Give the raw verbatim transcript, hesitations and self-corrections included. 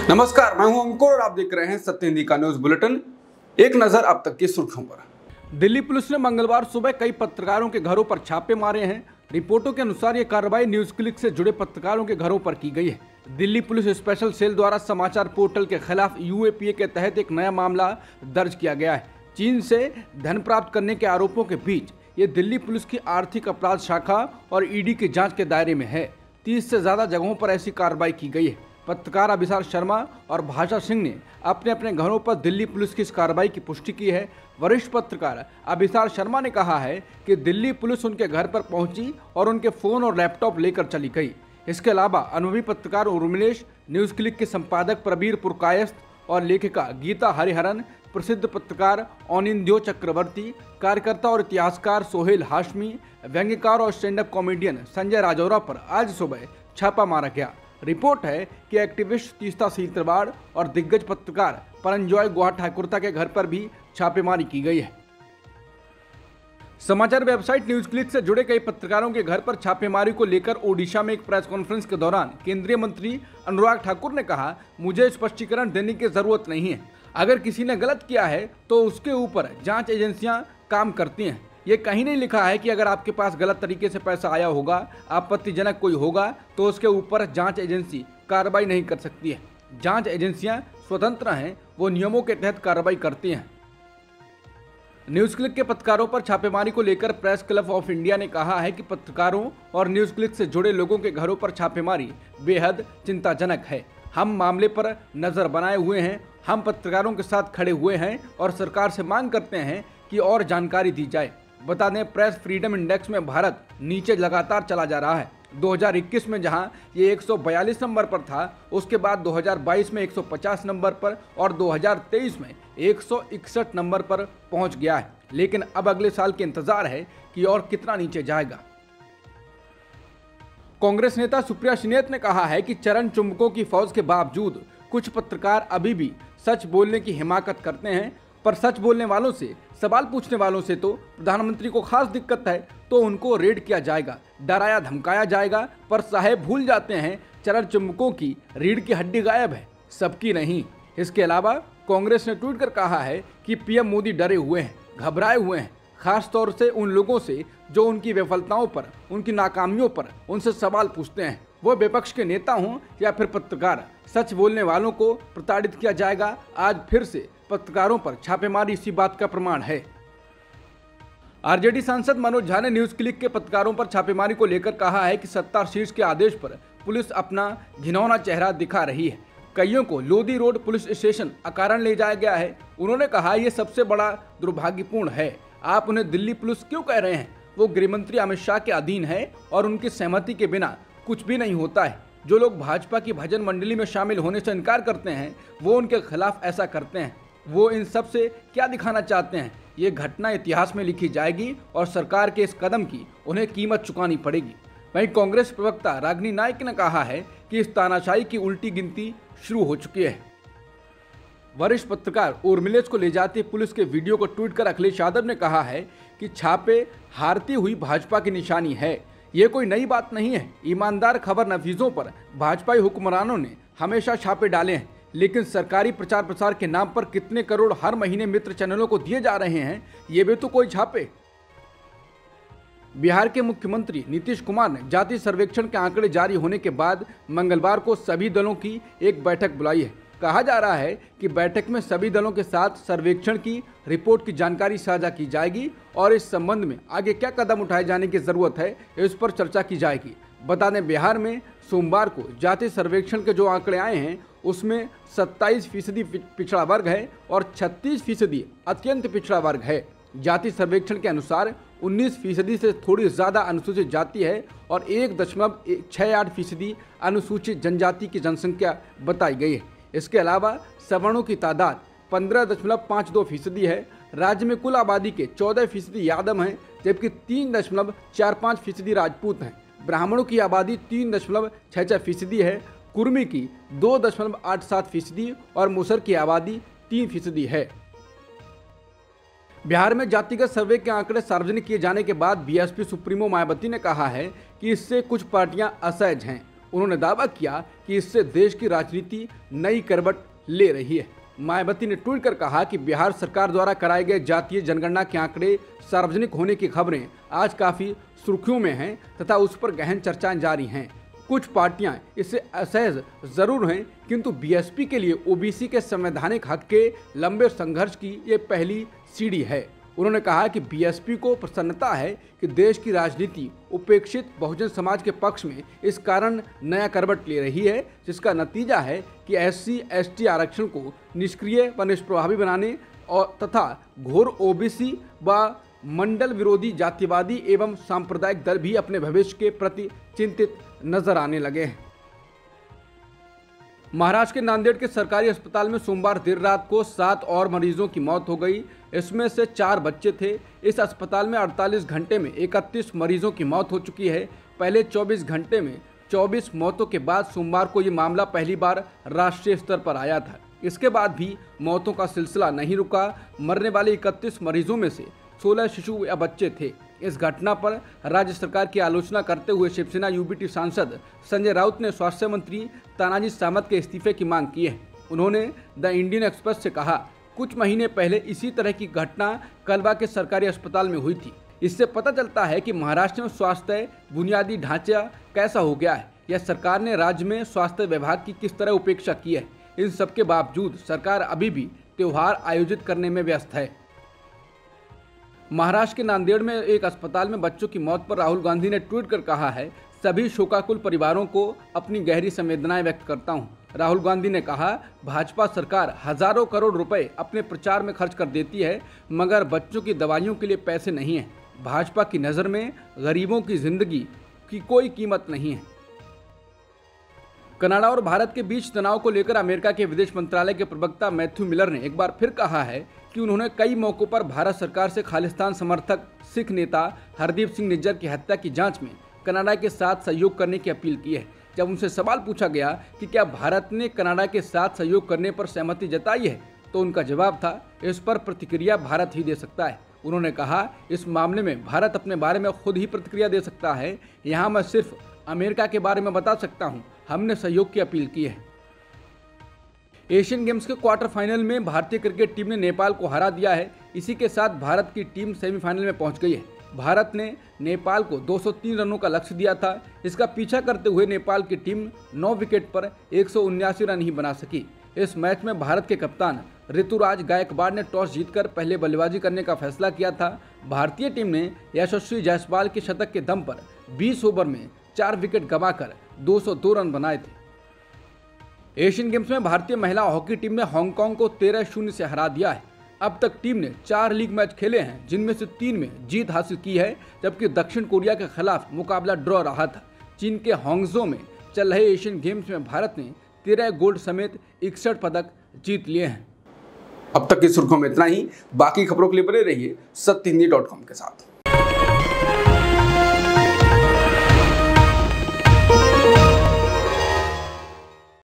नमस्कार, मैं हूं अंकुर और आप देख रहे हैं सत्य हिंदी का न्यूज बुलेटिन। एक नजर अब तक की सुर्खियों पर। दिल्ली पुलिस ने मंगलवार सुबह कई पत्रकारों के घरों पर छापे मारे हैं। रिपोर्टों के अनुसार ये कार्रवाई न्यूज क्लिक से जुड़े पत्रकारों के घरों पर की गई है। दिल्ली पुलिस स्पेशल सेल द्वारा समाचार पोर्टल के खिलाफ यूएपीए के तहत एक नया मामला दर्ज किया गया है। चीन से धन प्राप्त करने के आरोपों के बीच ये दिल्ली पुलिस की आर्थिक अपराध शाखा और ईडी की जांच के दायरे में है। तीस से ज्यादा जगहों पर ऐसी कार्रवाई की गई है। पत्रकार अभिसार शर्मा और भाषा सिंह ने अपने अपने घरों पर दिल्ली पुलिस की इस कार्रवाई की पुष्टि की है। वरिष्ठ पत्रकार अभिसार शर्मा ने कहा है कि दिल्ली पुलिस उनके घर पर पहुंची और उनके फोन और लैपटॉप लेकर चली गई। इसके अलावा अनुभवी पत्रकार उर्मिलेश, न्यूज क्लिक के संपादक प्रबीर पुरकायस्थ और लेखिका गीता हरिहरन, प्रसिद्ध पत्रकार औनिंद्यो चक्रवर्ती, कार्यकर्ता और इतिहासकार सोहेल हाशमी, व्यंग्यकार और stand up comedian Sanjay Rajaura पर आज सुबह छापा मारा गया। रिपोर्ट है कि एक्टिविस्ट तीस्ता सीतरवाड़ और दिग्गज पत्रकार परंजॉय गुहा ठाकुरता के घर पर भी छापेमारी की गई है। समाचार वेबसाइट न्यूज क्लिक से जुड़े कई पत्रकारों के घर पर छापेमारी को लेकर ओडिशा में एक प्रेस कॉन्फ्रेंस के दौरान केंद्रीय मंत्री अनुराग ठाकुर ने कहा, मुझे स्पष्टीकरण देने की जरूरत नहीं है। अगर किसी ने गलत किया है तो उसके ऊपर जांच एजेंसियां काम करती हैं। ये कहीं नहीं लिखा है कि अगर आपके पास गलत तरीके से पैसा आया होगा, आपत्तिजनक कोई होगा, तो उसके ऊपर जांच एजेंसी कार्रवाई नहीं कर सकती है। जांच एजेंसियां स्वतंत्र हैं, वो नियमों के तहत कार्रवाई करती हैं। न्यूज क्लिक के पत्रकारों पर छापेमारी को लेकर प्रेस क्लब ऑफ इंडिया ने कहा है कि पत्रकारों और न्यूज क्लिक से जुड़े लोगों के घरों पर छापेमारी बेहद चिंताजनक है। हम मामले पर नजर बनाए हुए हैं। हम पत्रकारों के साथ खड़े हुए हैं और सरकार से मांग करते हैं कि और जानकारी दी जाए। बता दें, प्रेस फ्रीडम इंडेक्स में भारत नीचे लगातार चला जा रहा है। दो हज़ार इक्कीस में जहां ये एक सौ बयालीस नंबर पर था, उसके बाद दो हज़ार बाईस में एक सौ पचास नंबर पर और दो हज़ार तेईस में एक सौ इकसठ नंबर पर पहुंच गया है। लेकिन अब अगले साल के इंतजार है कि और कितना नीचे जाएगा। कांग्रेस नेता सुप्रिया श्रीनेत ने कहा है कि चरण चुंबकों की फौज के बावजूद कुछ पत्रकार अभी भी सच बोलने की हिमाकत करते हैं, पर सच बोलने वालों से, सवाल पूछने वालों से तो प्रधानमंत्री को खास दिक्कत है, तो उनको रेड किया जाएगा, डराया धमकाया जाएगा। पर साहेब भूल जाते हैं, चरण चुंबकों की रीढ़ की हड्डी गायब है, सबकी नहीं। इसके अलावा कांग्रेस ने ट्वीट कर कहा है कि पीएम मोदी डरे हुए हैं, घबराए हुए हैं, खास तौर से उन लोगों से जो उनकी विफलताओं पर, उनकी नाकामियों पर उनसे सवाल पूछते हैं। वो विपक्ष के नेता हों या फिर पत्रकार, सच बोलने वालों को प्रताड़ित किया जाएगा। आज फिर से पत्रकारों पर छापेमारी इसी बात का प्रमाण है। आरजेडी सांसद मनोज झा ने न्यूज क्लिक के पत्रकारों पर छापेमारी को लेकर कहा है कि सत्ता शीर्ष के आदेश पर पुलिस अपना घिनौना चेहरा दिखा रही है। कईयों को लोधी रोड पुलिस स्टेशन अकारण ले जाया गया है। उन्होंने कहा, यह सबसे बड़ा दुर्भाग्यपूर्ण है। आप उन्हें दिल्ली पुलिस क्यों कह रहे हैं? वो गृहमंत्री अमित शाह के अधीन है और उनकी सहमति के बिना कुछ भी नहीं होता है। जो लोग भाजपा की भजन मंडली में शामिल होने से इनकार करते हैं, वो उनके खिलाफ ऐसा करते हैं। वो इन सब से क्या दिखाना चाहते हैं? ये घटना इतिहास में लिखी जाएगी और सरकार के इस कदम की उन्हें कीमत चुकानी पड़ेगी। वहीं कांग्रेस प्रवक्ता रागिनी नायक ने कहा है कि इस तानाशाही की उल्टी गिनती शुरू हो चुकी है। वरिष्ठ पत्रकार उर्मिलेश को ले जाती पुलिस के वीडियो को ट्वीट कर अखिलेश यादव ने कहा है कि छापे हारती हुई भाजपा की निशानी है। ये कोई नई बात नहीं है। ईमानदार खबर नफीजों पर भाजपाई हुक्मरानों ने हमेशा छापे डाले हैं, लेकिन सरकारी प्रचार प्रसार के नाम पर कितने करोड़ हर महीने मित्र चैनलों को दिए जा रहे हैं, ये भी तो कोई छापे। बिहार के मुख्यमंत्री नीतीश कुमार ने जाति सर्वेक्षण के आंकड़े जारी होने के बाद मंगलवार को सभी दलों की एक बैठक बुलाई है। कहा जा रहा है कि बैठक में सभी दलों के साथ सर्वेक्षण की रिपोर्ट की जानकारी साझा की जाएगी और इस संबंध में आगे क्या कदम उठाए जाने की जरूरत है, इस पर चर्चा की जाएगी। बता दें, बिहार में सोमवार को जाति सर्वेक्षण के जो आंकड़े आए हैं, उसमें सत्ताईस फीसदी पिछड़ा वर्ग है और छत्तीस फीसदी अत्यंत पिछड़ा वर्ग है। जाति सर्वेक्षण के अनुसार उन्नीस फीसदी से थोड़ी ज़्यादा अनुसूचित जाति है और एक दशमलव छः आठ फीसदी अनुसूचित जनजाति की जनसंख्या बताई गई है। इसके अलावा सवर्णों की तादाद पंद्रह दशमलव पाँच दो फीसदी है। राज्य में कुल आबादी के चौदह फीसदी यादव हैं, जबकि तीन दशमलव चार पाँच फीसदी राजपूत हैं। ब्राह्मणों की आबादी तीन दशमलव छः छः फीसदी है। कुर्मी की दो दशमलव आठ सात फीसदी और मुसर की आबादी तीन फीसदी है। बिहार में जातिगत सर्वे के आंकड़े सार्वजनिक किए जाने के बाद बीएसपी सुप्रीमो मायावती ने कहा है कि इससे कुछ पार्टियां असहज हैं। उन्होंने दावा किया कि इससे देश की राजनीति नई करवट ले रही है। मायावती ने ट्वीट कर कहा कि बिहार सरकार द्वारा कराए गए जातीय जनगणना के आंकड़े सार्वजनिक होने की खबरें आज काफी सुर्खियों में हैं तथा उस पर गहन चर्चाएं जारी हैं। कुछ पार्टियां इससे असहज जरूर हैं, किंतु बीएसपी के लिए ओबीसी के संवैधानिक हक के लंबे संघर्ष की ये पहली सीढ़ी है। उन्होंने कहा कि बीएसपी को प्रसन्नता है कि देश की राजनीति उपेक्षित बहुजन समाज के पक्ष में इस कारण नया करवट ले रही है, जिसका नतीजा है कि एससी एसटी आरक्षण को निष्क्रिय व निष्प्रभावी बनाने और तथा घोर ओबीसी व मंडल विरोधी जातिवादी एवं सांप्रदायिक दल भी अपने भविष्य के प्रति चिंतित नजर आने लगे हैं। महाराष्ट्र के नांदेड़ के सरकारी अस्पताल में सोमवार देर रात को सात और मरीजों की मौत हो गई। इसमें से चार बच्चे थे। इस अस्पताल में अड़तालीस घंटे में इकतीस मरीजों की मौत हो चुकी है। पहले चौबीस घंटे में चौबीस मौतों के बाद सोमवार को ये मामला पहली बार राष्ट्रीय स्तर पर आया था। इसके बाद भी मौतों का सिलसिला नहीं रुका। मरने वाले इकतीस मरीजों में से सोलह शिशु या बच्चे थे। इस घटना पर राज्य सरकार की आलोचना करते हुए शिवसेना यूबीटी सांसद संजय राउत ने स्वास्थ्य मंत्री तानाजी सामंत के इस्तीफे की मांग की है। उन्होंने द इंडियन एक्सप्रेस से कहा, कुछ महीने पहले इसी तरह की घटना कलवा के सरकारी अस्पताल में हुई थी। इससे पता चलता है कि महाराष्ट्र में स्वास्थ्य बुनियादी ढांचा कैसा हो गया है या सरकार ने राज्य में स्वास्थ्य विभाग की किस तरह उपेक्षा की है। इन सब के बावजूद सरकार अभी भी त्योहार आयोजित करने में व्यस्त है। महाराष्ट्र के नांदेड़ में एक अस्पताल में बच्चों की मौत पर राहुल गांधी ने ट्वीट कर कहा है, सभी शोकाकुल परिवारों को अपनी गहरी संवेदनाएं व्यक्त करता हूं। राहुल गांधी ने कहा, भाजपा सरकार हजारों करोड़ रुपए अपने प्रचार में खर्च कर देती है, मगर बच्चों की दवाइयों के लिए पैसे नहीं है। भाजपा की नज़र में गरीबों की जिंदगी की कोई कीमत नहीं है। कनाडा और भारत के बीच तनाव को लेकर अमेरिका के विदेश मंत्रालय के प्रवक्ता मैथ्यू मिलर ने एक बार फिर कहा है कि उन्होंने कई मौकों पर भारत सरकार से खालिस्तान समर्थक सिख नेता हरदीप सिंह निज्जर की हत्या की जांच में कनाडा के साथ सहयोग करने की अपील की है। जब उनसे सवाल पूछा गया कि क्या भारत ने कनाडा के साथ सहयोग करने पर सहमति जताई है, तो उनका जवाब था, इस पर प्रतिक्रिया भारत ही दे सकता है। उन्होंने कहा, इस मामले में भारत अपने बारे में खुद ही प्रतिक्रिया दे सकता है। यहाँ मैं सिर्फ अमेरिका के बारे में बता सकता हूँ, हमने सहयोग की अपील की है। एशियन गेम्स के क्वार्टर फाइनल में भारतीय क्रिकेट टीम ने नेपाल को हरा दिया है। इसी के साथ भारत की टीम सेमीफाइनल में पहुंच गई है। भारत ने नेपाल को दो सौ तीन रनों का लक्ष्य दिया था। इसका पीछा करते हुए नेपाल की टीम नौ विकेट पर एक सौ उन्यासी रन ही बना सकी। इस मैच में भारत के कप्तान ऋतुराज गायकवाड़ ने टॉस जीतकर पहले बल्लेबाजी करने का फैसला किया था। भारतीय टीम ने यशस्वी जायसवाल के शतक के दम पर बीस ओवर में चार विकेट गंवाकर दो सौ दो रन बनाए थे। एशियन गेम्स में भारतीय महिला हॉकी टीम ने हांगकांग को तेरह शून्य से हरा दिया है। अब तक टीम ने चार लीग मैच खेले हैं, जिनमें से तीन में जीत हासिल की है, जबकि दक्षिण कोरिया के खिलाफ मुकाबला ड्रॉ रहा था। चीन के हांगझो में चल रहे एशियन गेम्स में भारत ने तेरह गोल्ड समेत इकसठ पदक जीत लिए हैं। अब तक की सुर्खियों में इतना ही। बाकी खबरों के लिए बने रहिए सत्य हिंदी डॉट कॉम के साथ।